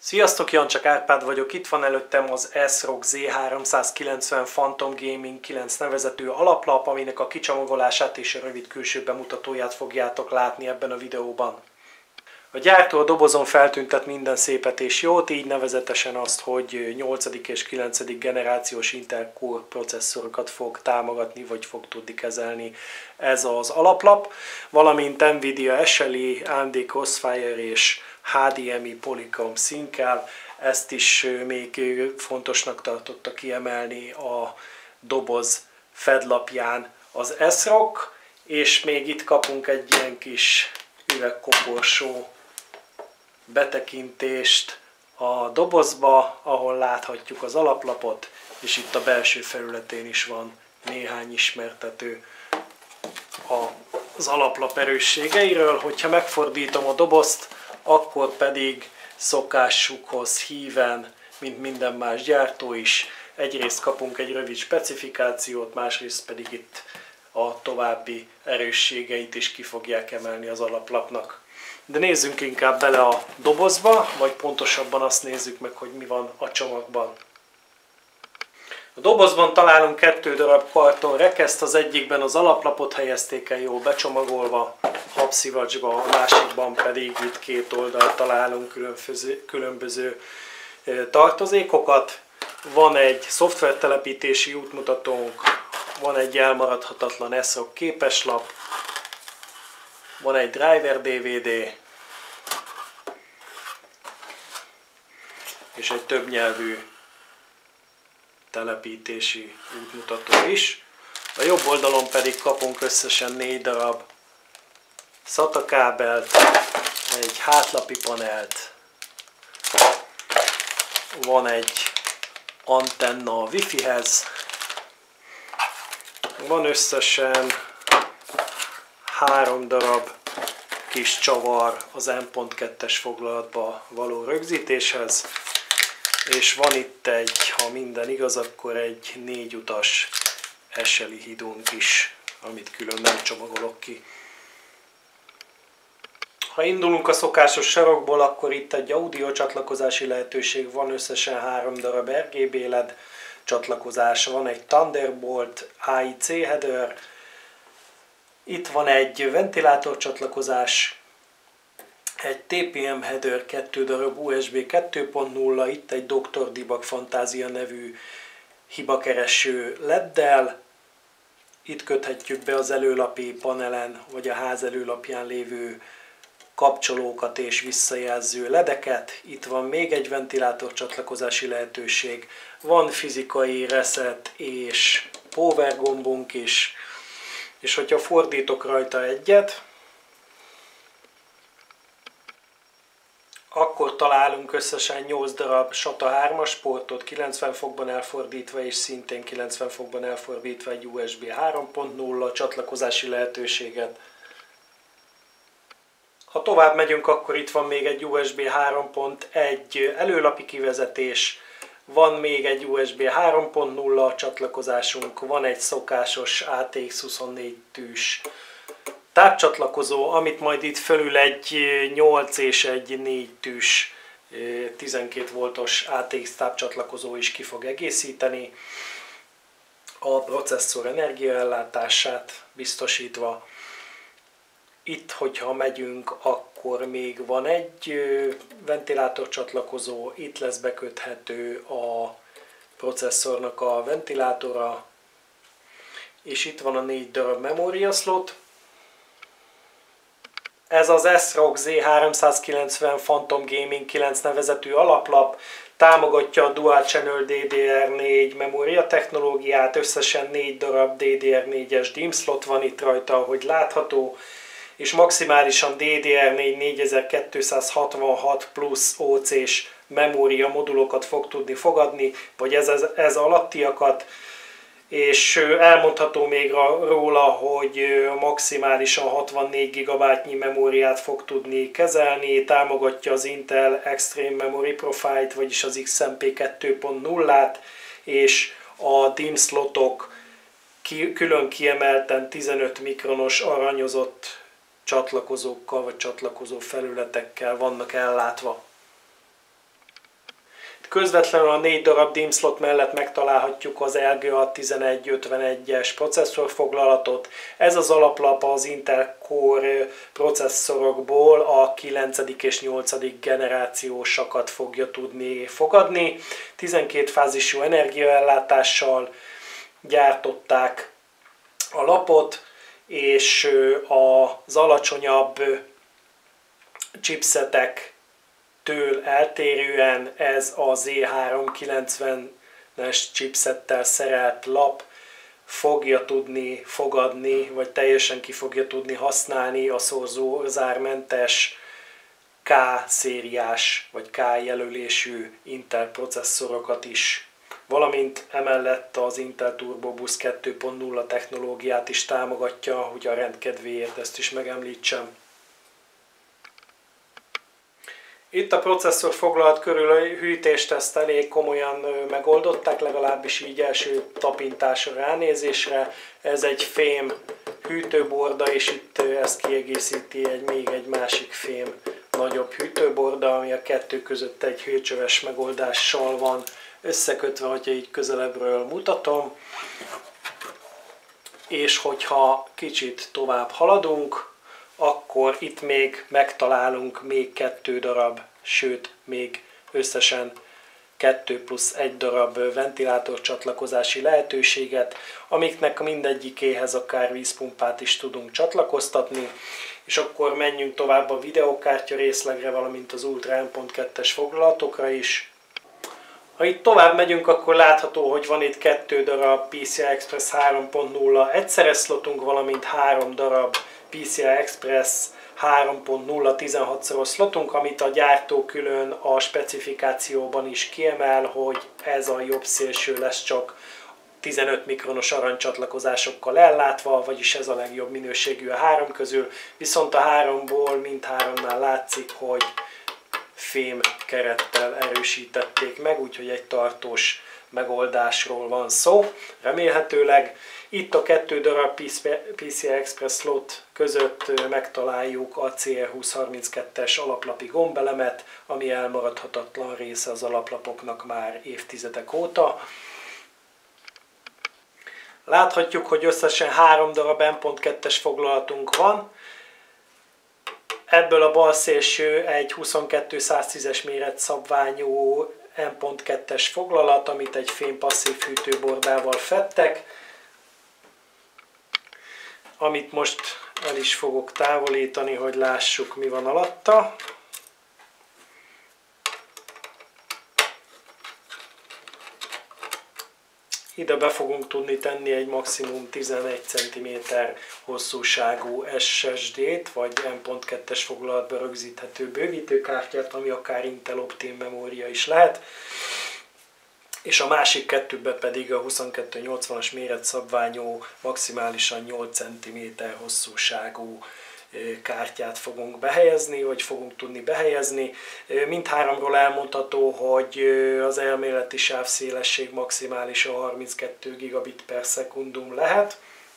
Sziasztok, Jancsák Árpád vagyok, itt van előttem az ASRock Z390 Phantom Gaming 9 nevezetű alaplap, aminek a kicsomagolását és a rövid külső bemutatóját fogjátok látni ebben a videóban. A gyártó a dobozon feltüntet minden szépet és jót, így nevezetesen azt, hogy 8. és 9. generációs Intel Core processzorokat fog támogatni, vagy fog tudni kezelni ez az alaplap, valamint Nvidia SLI, AMD Crossfire és HDMI Polycom Sync-kel. Ezt is még fontosnak tartotta kiemelni a doboz fedlapján az ASRock, és még itt kapunk egy ilyen kis üvegkoporsó betekintést a dobozba, ahol láthatjuk az alaplapot, és itt a belső felületén is van néhány ismertető az alaplap erősségeiről. Hogyha megfordítom a dobozt, akkor pedig szokásukhoz híven, mint minden más gyártó is, egyrészt kapunk egy rövid specifikációt, másrészt pedig itt a további erősségeit is ki fogják emelni az alaplapnak. De nézzünk inkább bele a dobozba, vagy pontosabban azt nézzük meg, hogy mi van a csomagban. A dobozban találunk 2 darab kartonrekeszt, az egyikben az alaplapot helyezték el jól becsomagolva, habszivacsba, a másikban pedig itt két oldalt találunk különböző tartozékokat. Van egy szoftvertelepítési útmutatónk, van egy elmaradhatatlan ASRock képeslap, van egy driver DVD, és egy többnyelvű telepítési útmutató is. A jobb oldalon pedig kapunk összesen 4 darab SATA kábelt, egy hátlapi panelt, van egy antenna a Wi-Fi-hez, van összesen 3 darab kis csavar az M.2-es foglalatba való rögzítéshez, és van itt egy, ha minden igaz, akkor egy 4 utas SLI hidónk is, amit külön nem csomagolok ki. Ha indulunk a szokásos sarokból, akkor itt egy audio csatlakozási lehetőség, van összesen 3 darab RGB LED csatlakozás, van egy Thunderbolt AIC header, itt van egy ventilátor csatlakozás, egy TPM header, 2 darab USB 2.0, itt egy Dr. Debug Fantasia nevű hibakereső LED-del, itt köthetjük be az előlapi panelen vagy a ház előlapján lévő kapcsolókat és visszajelző ledeket. Itt van még egy ventilátor csatlakozási lehetőség, van fizikai reset és power gombunk is, és hogyha fordítok rajta egyet, akkor találunk összesen 8 darab SATA 3-as portot, 90 fokban elfordítva, és szintén 90 fokban elfordítva egy USB 3.0 csatlakozási lehetőséget. Ha tovább megyünk, akkor itt van még egy USB 3.1 előlapi kivezetés, van még egy USB 3.0 csatlakozásunk, van egy szokásos ATX 24 tűs tápcsatlakozó, amit majd itt fölül egy 8 és egy 4 tűs 12 voltos ATX tápcsatlakozó is ki fog egészíteni, a processzor energiaellátását biztosítva. Itt, hogyha megyünk, akkor még van egy ventilátor csatlakozó, itt lesz beköthető a processzornak a ventilátora, és itt van a 4 darab memória slot. Ez az ASRock Z390 Phantom Gaming 9 nevezetű alaplap támogatja a Dual Channel DDR4 memória technológiát, összesen 4 darab DDR4-es DIMM slot van itt rajta, ahogy látható, és maximálisan DDR4 4266 plusz OC-s memória modulokat fog tudni fogadni, vagy ez alattiakat, és elmondható még róla, hogy maximálisan 64 GB-nyi memóriát fog tudni kezelni, támogatja az Intel Extreme Memory Profile-t, vagyis az XMP 2.0-át, és a DIMM slotok külön kiemelten 15 mikronos aranyozott csatlakozókkal vagy csatlakozó felületekkel vannak ellátva. Közvetlenül a 4 darab DIMM slot mellett megtalálhatjuk az LGA 1151-es processzorfoglalatot. Ez az alaplap az Intel Core processzorokból a 9. és 8. generációsakat fogja tudni fogadni. 12 fázisú energiaellátással gyártották a lapot, és az alacsonyabb chipsetektől eltérően ez a Z390-es chipsettel szerelt lap fogja tudni fogadni, vagy teljesen ki fogja tudni használni a szorzózármentes K-szériás vagy K-jelölésű Intel processzorokat is, valamint emellett az Intel Turbo Bus 2.0 technológiát is támogatja, hogy a rendkedvéért ezt is megemlítsem. Itt a processzor foglalat körül a hűtést ezt elég komolyan megoldották, legalábbis így első tapintásra, ránézésre. Ez egy fém hűtőborda, és itt ezt kiegészíti még egy másik fém nagyobb hűtőborda, ami a kettő között egy hőcsöves megoldással van összekötve, hogyha így közelebbről mutatom. És hogyha kicsit tovább haladunk, akkor itt még megtalálunk még 2 darab, sőt még összesen 2 plusz 1 darab ventilátor csatlakozási lehetőséget, amiknek mindegyikéhez akár vízpumpát is tudunk csatlakoztatni, és akkor menjünk tovább a videokártya részlegre, valamint az Ultra M.2-es foglalatokra is. Ha itt tovább megyünk, akkor látható, hogy van itt 2 darab PCI Express 3.0 egyszeres szlotunk, valamint 3 darab PCI Express 3.0 16-szoros szlotunk, amit a gyártó külön a specifikációban is kiemel, hogy ez a jobb szélső lesz csak 15 mikronos aranycsatlakozásokkal ellátva, vagyis ez a legjobb minőségű a 3 közül, viszont a 3-ból mindháromnál látszik, hogy fém kerettel erősítették meg, úgyhogy egy tartós megoldásról van szó, remélhetőleg. Itt a 2 darab PCI Express slot között megtaláljuk a CR2032-es alaplapi gombelemet, ami elmaradhatatlan része az alaplapoknak már évtizedek óta. Láthatjuk, hogy összesen 3 darab M.2-es foglalatunk van. Ebből a bal szélső egy 22-110-es méretszabványú M.2-es foglalat, amit egy fém passzív hűtőbordával fedtek, amit most el is fogok távolítani, hogy lássuk, mi van alatta. Ide be fogunk tudni tenni egy maximum 11 cm hosszúságú SSD-t, vagy M.2-es foglalatba rögzíthető bővítőkártyát, ami akár Intel Optane memória is lehet. És a másik kettőbe pedig a 2280-as méretszabványú, maximálisan 8 cm hosszúságú kártyát fogunk behelyezni, vagy fogunk tudni behelyezni. Mindháromról elmondható, hogy az elméleti sávszélesség maximálisan 32 gigabit per szekundum lehet.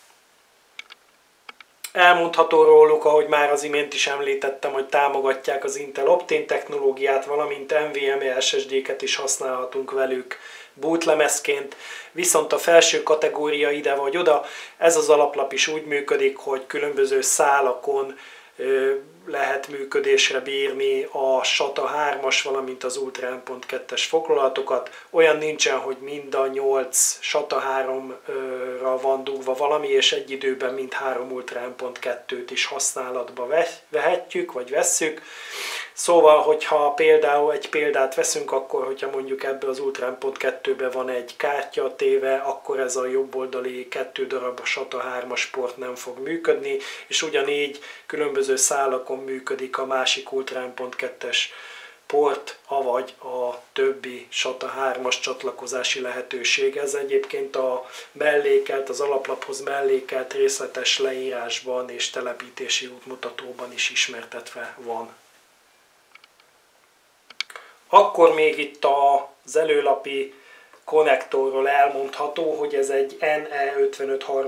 Elmondható róluk, ahogy már az imént is említettem, hogy támogatják az Intel Optane technológiát, valamint NVMe SSD-ket is használhatunk velük bootlemezként, viszont a felső kategória ide vagy oda, ez az alaplap is úgy működik, hogy különböző szálakon lehet működésre bírni a SATA 3-as, valamint az Ultra M.2-es foglalatokat. Olyan nincsen, hogy mind a 8 SATA 3-ra van dugva valami, és egy időben mind 3 Ultra M.2-t is használatba vehetjük, vagy vesszük. Szóval, hogyha például egy példát veszünk, akkor, hogyha mondjuk ebből az Ultra M.2-be van egy kártya téve, akkor ez a jobb oldali 2 darab a SATA 3-as port nem fog működni, és ugyanígy különböző szálakon működik a másik Ultra M.2-es port, avagy a többi SATA 3-as csatlakozási lehetőség. Ez egyébként a mellékelt, az alaplaphoz mellékelt részletes leírásban és telepítési útmutatóban is ismertetve van. Akkor még itt az előlapi konnektorról elmondható, hogy ez egy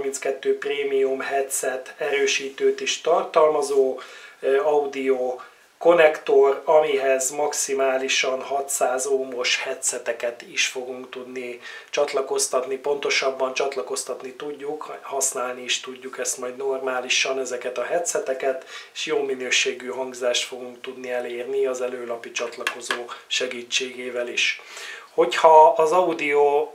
NE5532 Premium headset erősítőt is tartalmazó, audio konnektor, amihez maximálisan 600 ohmos headseteket is fogunk tudni csatlakoztatni, pontosabban csatlakoztatni tudjuk, használni is tudjuk ezt majd normálisan ezeket a headseteket, és jó minőségű hangzást fogunk tudni elérni az előlapi csatlakozó segítségével is. Hogyha az audio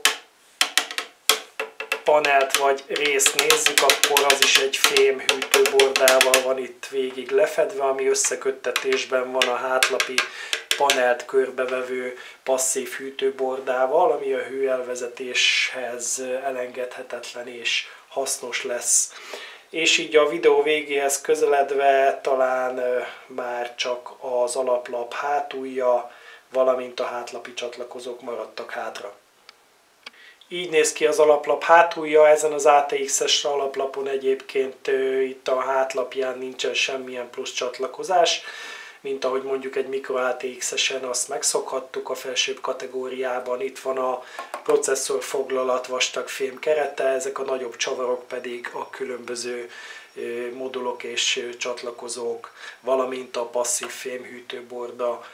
panelt vagy részt nézzük, akkor az is egy fém hűtőbordával van itt végig lefedve, ami összeköttetésben van a hátlapi panelt körbevevő passzív hűtőbordával, ami a hőelvezetéshez elengedhetetlen és hasznos lesz. És így a videó végéhez közeledve talán már csak az alaplap hátulja, valamint a hátlapi csatlakozók maradtak hátra. Így néz ki az alaplap hátulja, ezen az ATX-es alaplapon egyébként itt a hátlapján nincsen semmilyen plusz csatlakozás, mint ahogy mondjuk egy Micro ATX-esen azt megszokhattuk a felsőbb kategóriában. Itt van a processzor foglalat vastag fém kerete, ezek a nagyobb csavarok pedig a különböző modulok és csatlakozók, valamint a passzív fém hűtőborda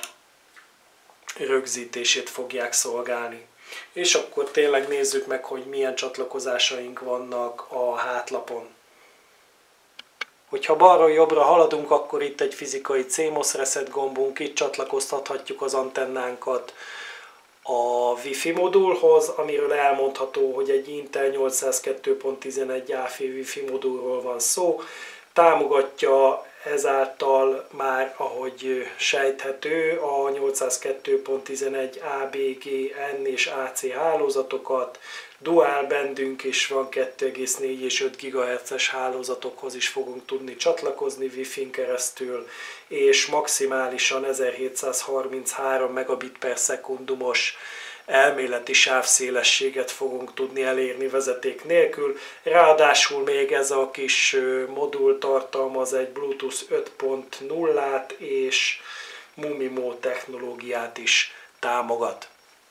rögzítését fogják szolgálni. És akkor tényleg nézzük meg, hogy milyen csatlakozásaink vannak a hátlapon. Hogyha balról jobbra haladunk, akkor itt egy fizikai CMOS reset gombunk, itt csatlakoztathatjuk az antennánkat a Wi-Fi modulhoz, amiről elmondható, hogy egy Intel 802.11 AC Wi-Fi modulról van szó. Támogatja ezáltal már, ahogy sejthető, a 802.11 ABG, N és AC hálózatokat, dual bandünk is van, 2,4 és 5 GHz-es hálózatokhoz is fogunk tudni csatlakozni Wi-Fi-n keresztül, és maximálisan 1733 megabit per szekundumos elméleti sávszélességet fogunk tudni elérni vezeték nélkül. Ráadásul még ez a kis modul tartalmaz egy Bluetooth 5.0-át és MUMIMO technológiát is támogat.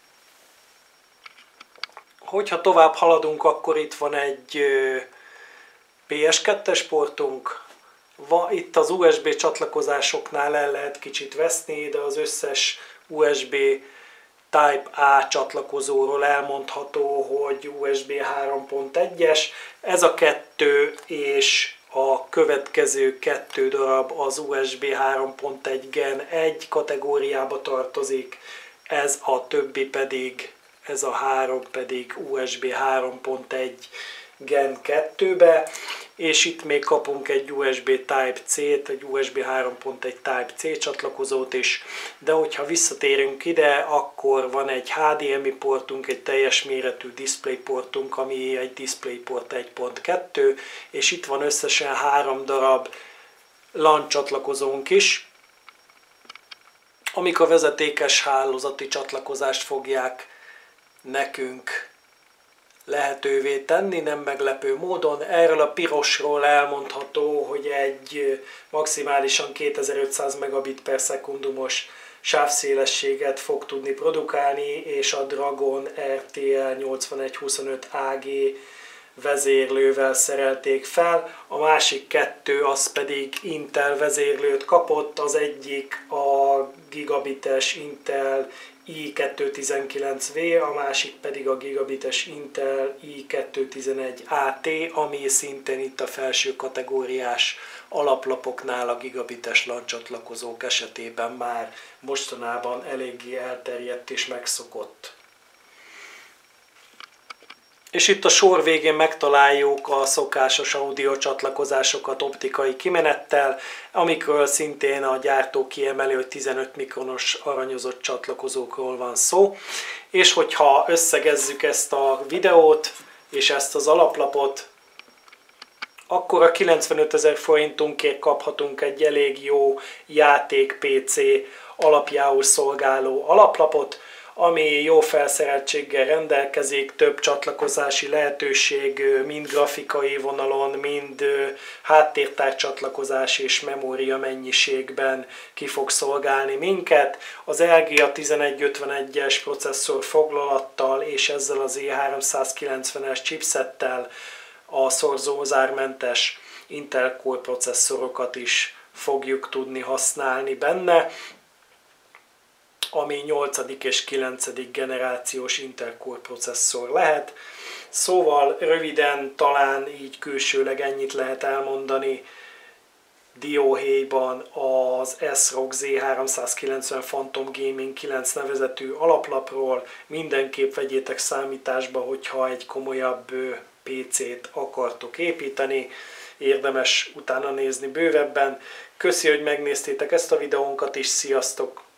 Hogyha tovább haladunk, akkor itt van egy PS2-es portunk. Itt az USB csatlakozásoknál el lehet kicsit veszni, de az összes USB Type-A csatlakozóról elmondható, hogy USB 3.1-es. Ez a kettő és a következő 2 darab az USB 3.1 Gen 1 kategóriába tartozik, ez a többi pedig, ez a 3 pedig USB 3.1 Gen 2-be, és itt még kapunk egy USB Type-C-t, egy USB 3.1 Type-C csatlakozót is, de hogyha visszatérünk ide, akkor van egy HDMI portunk, egy teljes méretű display portunk, ami egy DisplayPort 1.2, és itt van összesen 3 darab LAN csatlakozónk is, amik a vezetékes hálózati csatlakozást fogják nekünk lehetővé tenni, nem meglepő módon. Erről a pirosról elmondható, hogy egy maximálisan 2500 megabit per szekundumos sávszélességet fog tudni produkálni, és a Dragon RTL 8125 AG vezérlővel szerelték fel. A másik 2 az pedig Intel vezérlőt kapott, az egyik a gigabites Intel i219V, a másik pedig a gigabites Intel i211AT, ami szintén itt a felső kategóriás alaplapoknál a gigabites LAN csatlakozók esetében már mostanában eléggé elterjedt és megszokott. És itt a sor végén megtaláljuk a szokásos audio csatlakozásokat optikai kimenettel, amikről szintén a gyártó kiemeli, hogy 15 mikronos aranyozott csatlakozókról van szó. És hogyha összegezzük ezt a videót és ezt az alaplapot, akkor a 95 000 forintunkért kaphatunk egy elég jó játék PC alapjául szolgáló alaplapot, ami jó felszereltséggel rendelkezik, több csatlakozási lehetőség, mind grafikai vonalon, mind háttértár csatlakozás és memória mennyiségben ki fog szolgálni minket. Az LG a 1151-es processzor foglalattal és ezzel az E390-es chipsettel a szorzózármentes Intel Core processzorokat is fogjuk tudni használni benne, ami 8. és 9. generációs Intel-Core processzor lehet. Szóval röviden talán így külsőleg ennyit lehet elmondani dióhéjban az ASRock Z390 Phantom Gaming 9 nevezetű alaplapról. Mindenképp vegyétek számításba, hogyha egy komolyabb PC-t akartok építeni, érdemes utána nézni bővebben. Köszi, hogy megnéztétek ezt a videónkat is, sziasztok!